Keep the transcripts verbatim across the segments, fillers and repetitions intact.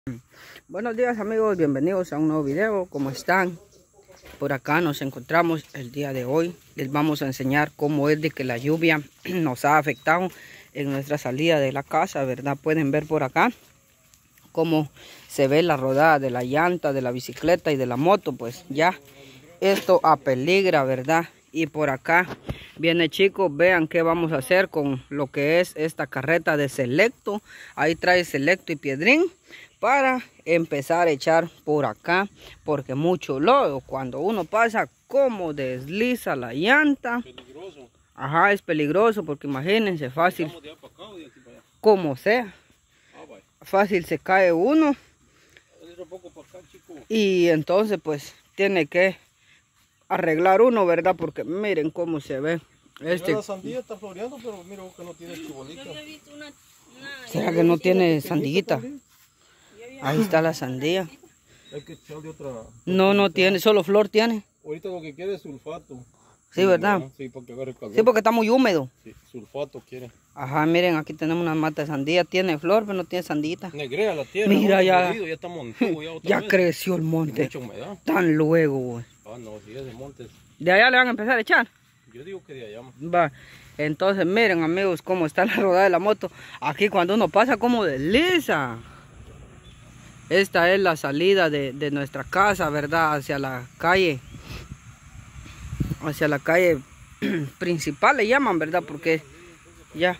Buenos días amigos, bienvenidos a un nuevo video. ¿Cómo están? Por acá nos encontramos el día de hoy. Les vamos a enseñar cómo es de que la lluvia nos ha afectado en nuestra salida de la casa, ¿verdad? Pueden ver por acá cómo se ve la rodada de la llanta, de la bicicleta y de la moto. Pues ya esto apeligra, ¿verdad? Y por acá viene, chicos, vean qué vamos a hacer con lo que es esta carreta de Selecto. Ahí trae Selecto y Piedrín para empezar a echar por acá, porque mucho lodo. Cuando uno pasa, como desliza la llanta. Peligroso. Ajá, es peligroso porque imagínense, fácil, de acá o de aquí para allá, como sea. Ah, fácil se cae uno. Para acá, chico. Y entonces pues tiene que arreglar uno, ¿verdad? Porque miren cómo se ve. Este... La sandía está floreando, pero mira que no tiene chibolita. ¿Será que no tiene sandiguita? Ahí está la sandía. Hay que echarle otra. No, no tiene, solo flor tiene. Ahorita lo que quiere es sulfato. Sí, ¿verdad? Sí, porque agarre calor. Sí, porque está muy húmedo. Sí, sulfato quiere. Ajá, miren, aquí tenemos una mata de sandía. Tiene flor, pero no tiene sandita. Negrea la tierra. Mira, ya. Corrido, ya está montado, ya otra ya vez. Creció el monte. Mucha humedad. Tan luego, güey. Ah, no, si es de montes. ¿De allá le van a empezar a echar? Yo digo que de allá. Va. Entonces, miren, amigos, cómo está la rodada de la moto. Aquí cuando uno pasa, como desliza. Esta es la salida de, de nuestra casa, ¿verdad? Hacia la calle. Hacia la calle principal le llaman, ¿verdad? Porque ya.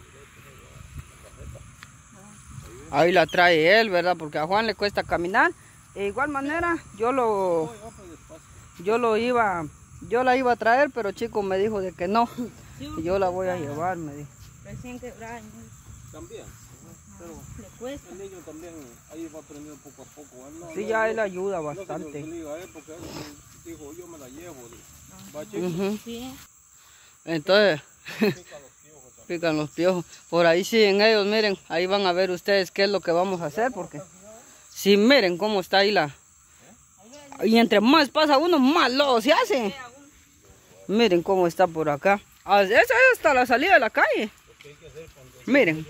Ahí la trae él, ¿verdad? Porque a Juan le cuesta caminar. De igual manera, yo lo... Yo lo iba... Yo la iba a traer, pero chico me dijo de que no. Y yo la voy a llevar, me dijo. Recién quebrada. También. Pero le cuesta. El niño también ahí va aprendiendo poco a poco. Él no, sí, no, ya él ayuda bastante. No, diga él porque él dijo, yo me la llevo. ¿Va, chico? Uh-huh. Sí. Entonces, pican los piojos. Por ahí siguen ellos, miren, ahí van a ver ustedes qué es lo que vamos a hacer, porque si miren cómo está ahí la... Y entre más pasa uno, más lodo se hace. Miren cómo está por acá. Esa es hasta la salida de la calle. Miren.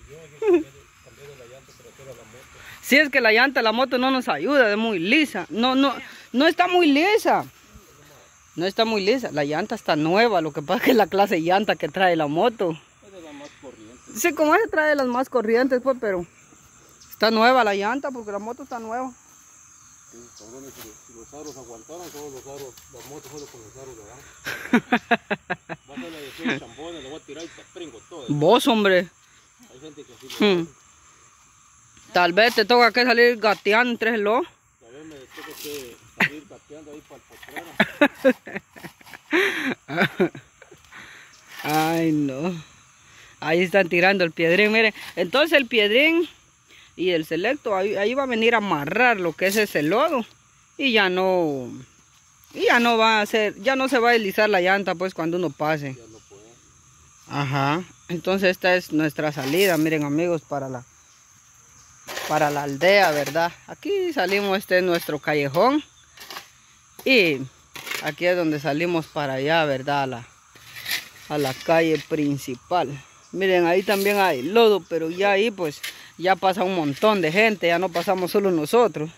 Si es que la llanta de la moto no nos ayuda, es muy lisa. No, no, no está muy lisa. No está muy lisa. La llanta está nueva. Lo que pasa es que es la clase de llanta que trae la moto. Es de las más corrientes. Sí, como esa trae las más corrientes, pues, pero está nueva la llanta porque la moto está nueva. Sí, cabrones, si los aros aguantaron, todos los aros, las motos solo con los aros de abajo. Vas a la de chambones, le voy a tirar y te pringo todo. Vos, hombre. Hay gente que así lo hmm. Tal vez te toca que salir gateando entre el ojo. Tal vez me toca que salir gateando ahí para el potrero. Ay, no. Ahí están tirando el piedrín, miren. Entonces el piedrín y el Selecto, ahí, ahí va a venir a amarrar lo que es ese lodo. Y ya no... Y ya no va a hacer... Ya no se va a deslizar la llanta, pues, cuando uno pase. Ya no puede. Ajá. Entonces esta es nuestra salida, miren, amigos, para la... Para la aldea, ¿verdad? Aquí salimos, este es nuestro callejón. Y aquí es donde salimos para allá, ¿verdad? A la, a la calle principal. Miren, ahí también hay lodo, pero ya ahí pues ya pasa un montón de gente, ya no pasamos solo nosotros.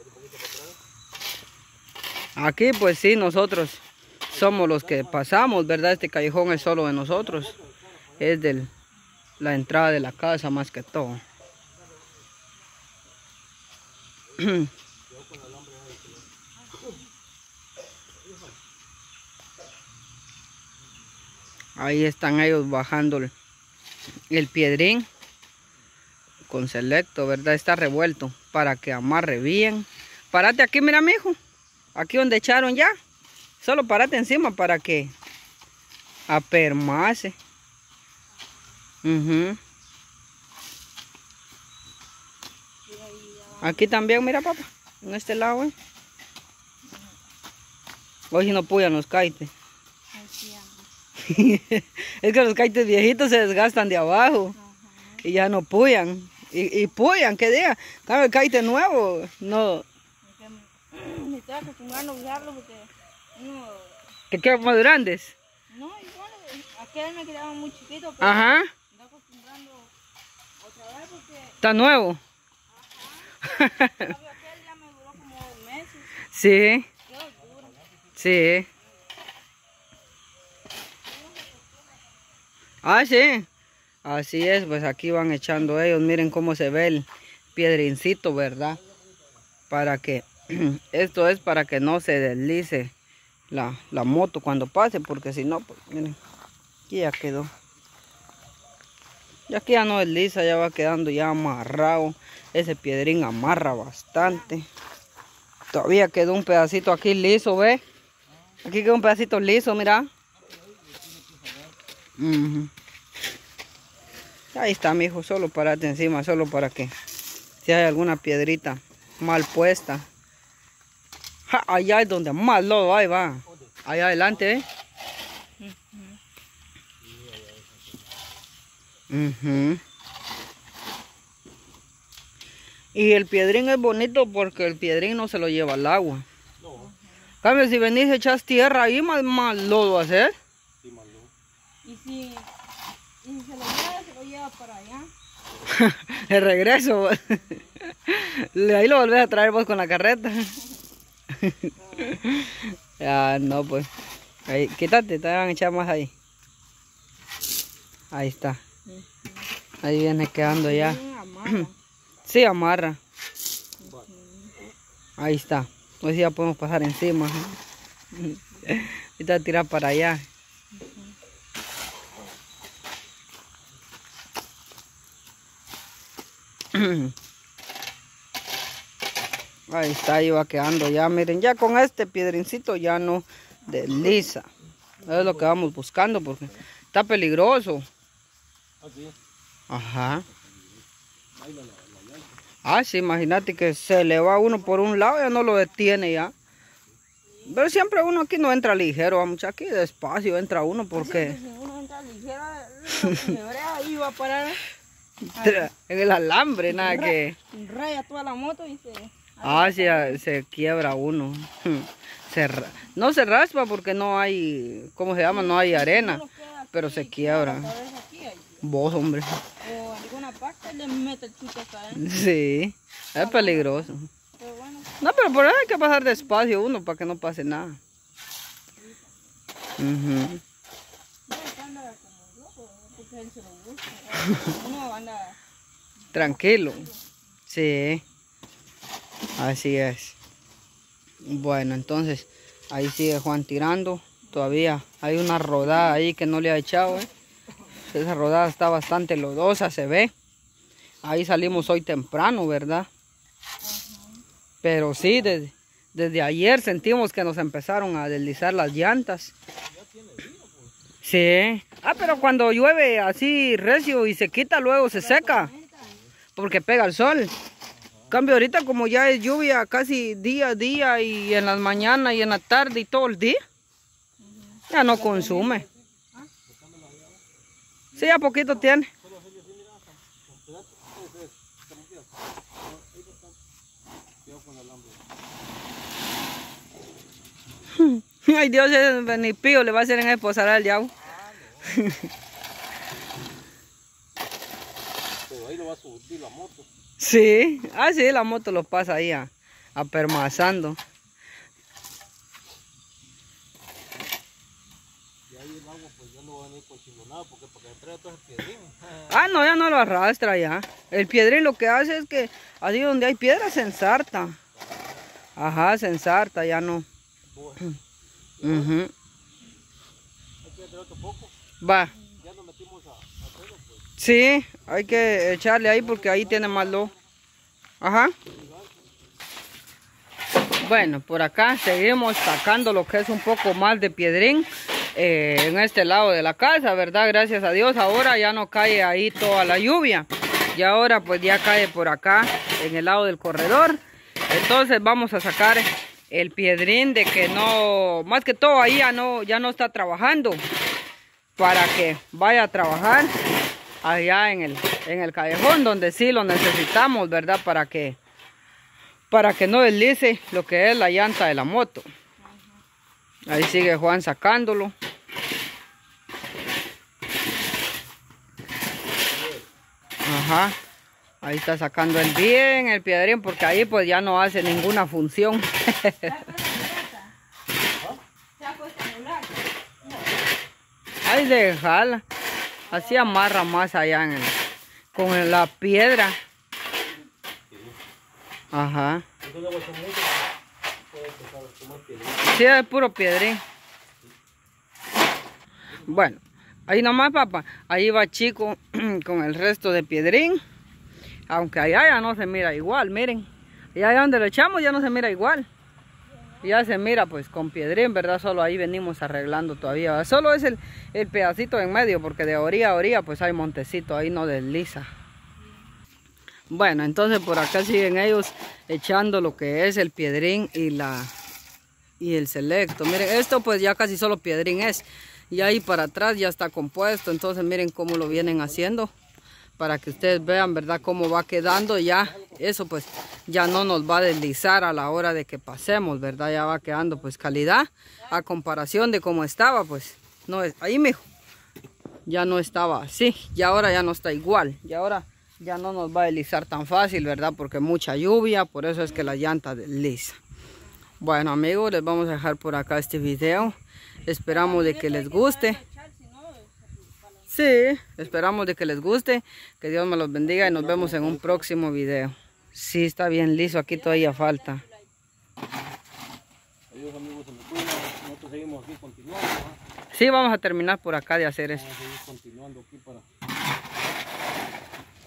Aquí pues sí, nosotros somos los que pasamos, ¿verdad? Este callejón es solo de nosotros. Es de la entrada de la casa más que todo. Ahí están ellos bajando el, el piedrín con Selecto, ¿verdad? Está revuelto para que amarre bien. Párate aquí, mira, mijo. Aquí donde echaron ya. Solo párate encima para que apermase. Uh-huh. Aquí también, mira, papá. En este lado, ¿eh? Hoy si no puyan los caites. Es que los caites viejitos se desgastan de abajo. Uh-huh. Y ya no puyan. Y, y puyan, que diga. Claro, el caite nuevo, no. Me estoy acostumbrando a usarlo porque no. ¿Que quedan más grandes? No, igual. Aquel me quedaba muy chiquito. Pero ajá. Me estoy acostumbrando otra vez porque. Está nuevo. Sí. Sí. Ah, sí. Así es, pues aquí van echando ellos. Miren cómo se ve el piedrincito, ¿verdad? Para que, esto es para que no se deslice la, la moto cuando pase, porque si no, pues miren, aquí ya quedó. Y aquí ya no desliza, ya va quedando ya amarrado. Ese piedrín amarra bastante. Todavía quedó un pedacito aquí liso, ¿ve? Aquí quedó un pedacito liso, mira. Uh-huh. Ahí está, mijo, solo párate encima, solo para que si hay alguna piedrita mal puesta. Ja, allá es donde más lodo hay, va. Allá adelante, ¿eh? Uh-huh. Y el piedrín es bonito porque el piedrín no se lo lleva al agua. No. En cambio, si venís y echas tierra ahí, más, más lodo va a ser. Sí, más lodo. Y si, y si se lo lleva, se lo lleva para allá. El regreso. Ahí lo volvés a traer vos con la carreta. Ya, no, pues. Ahí, quítate, te van a echar más ahí. Ahí está. Ahí viene quedando ya. Sí, amarra. Ahí está. Pues ya podemos pasar encima. Ahorita tirar para allá. Ahí está, ahí va quedando ya. Miren, ya con este piedrincito ya no desliza. Es lo que vamos buscando porque está peligroso. Ajá. Ah, sí, imagínate que se le va uno por un lado y ya no lo detiene ya. Pero siempre uno aquí no entra ligero, vamos, aquí despacio entra uno porque... Si uno entra ligero, ahí va a parar. En el alambre, nada que... Raya toda la moto y se... Ah, sí, se quiebra uno. Se, no se raspa porque no hay, ¿cómo se llama? No hay arena, pero se quiebra. Vos, hombre. O alguna parte le mete el chute acá, ¿eh? Sí, es peligroso. Pero bueno. No, pero por eso hay que pasar despacio uno para que no pase nada. Uh-huh. Tranquilo. Sí. Así es. Bueno, entonces ahí sigue Juan tirando. Todavía hay una rodada ahí que no le ha echado, ¿eh? Esa rodada está bastante lodosa, se ve. Ahí salimos hoy temprano, ¿verdad? Uh-huh. Pero sí, desde, desde ayer sentimos que nos empezaron a deslizar las llantas. Sí. Ah, pero cuando llueve así recio y se quita, luego se seca. Porque pega el sol. Cambio ahorita como ya es lluvia casi día a día y en las mañanas y en la tarde y todo el día, ya no consume. Sí, a poquito tiene. Ay Dios, ni pío le va a hacer en esposar al diablo. Pero ahí lo va a subir la moto. Sí, ah sí, la moto lo pasa ahí a, a permazando. Y ahí el agua pues ya no va a venir con chingonada porque para que traiga todo ese piedrín. Ah, no, ya no lo arrastra ya. El piedrín lo que hace es que así donde hay piedra se ensarta. Ajá, se ensarta, ya no. Bueno. Uh-huh. Hay que traer otro poco. Va. Ya nos metimos a, a hacerlo pues. Sí, hay que echarle ahí porque ahí tiene más lodo. Ajá. Bueno, por acá seguimos sacando lo que es un poco más de piedrín eh, en este lado de la casa, ¿verdad? Gracias a Dios ahora ya no cae ahí toda la lluvia. Y ahora pues ya cae por acá en el lado del corredor. Entonces vamos a sacar el piedrín de que no, más que todo ahí ya no, ya no está trabajando. Para que vaya a trabajar allá en el, en el callejón donde sí lo necesitamos, ¿verdad? Para que, para que no deslice lo que es la llanta de la moto. Ahí sigue Juan sacándolo. Ajá. Ahí está sacando el bien el piedrín porque ahí pues ya no hace ninguna función. Ahí déjala. Así amarra más allá en el, con la piedra. Ajá. Sí, es puro piedrín. Bueno, ahí nomás, papá. Ahí va Chico con el resto de piedrín. Aunque allá ya no se mira igual, miren. Y allá donde lo echamos ya no se mira igual. Ya se mira pues con piedrín, ¿verdad? Solo ahí venimos arreglando todavía, ¿verdad? Solo es el, el pedacito en medio, porque de orilla a orilla pues hay montecito, ahí no desliza. Bueno, entonces por acá siguen ellos echando lo que es el piedrín y la y el selecto. Miren, esto pues ya casi solo piedrín es. Y ahí para atrás ya está compuesto, entonces miren cómo lo vienen haciendo. Para que ustedes vean, ¿verdad? Cómo va quedando ya. Eso pues ya no nos va a deslizar a la hora de que pasemos, ¿verdad? Ya va quedando pues calidad. A comparación de cómo estaba, pues no es. Ahí, mijo. Ya no estaba así. Y ahora ya no está igual. Y ahora ya no nos va a deslizar tan fácil, ¿verdad? Porque mucha lluvia. Por eso es que la llanta desliza. Bueno, amigos, les vamos a dejar por acá este video. Esperamos de que les guste. Sí, esperamos de que les guste, que Dios me los bendiga y nos vemos en un próximo video. Sí, está bien liso, aquí todavía falta. Adiós, amigos, se me cuidan. Nosotros seguimos aquí continuando, ¿eh? Sí, vamos a terminar por acá de hacer esto. Vamos a seguir continuando aquí para